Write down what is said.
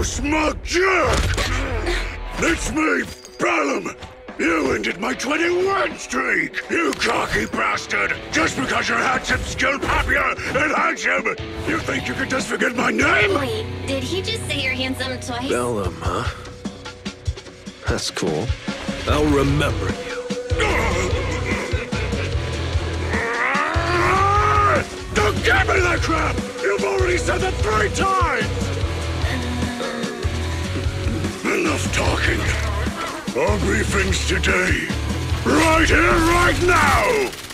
smug jerk! It's me, Bellum! You ended my 21 streak, you cocky bastard! Just because you're handsome, skilled, popular, and handsome! You think you can just forget my name? Wait, did he just say you're handsome twice? Bellum, huh? That's cool. I'll remember you. Don't give me that crap! You've already said that 3 times! Enough talking. I'll briefings today. Right here, right now!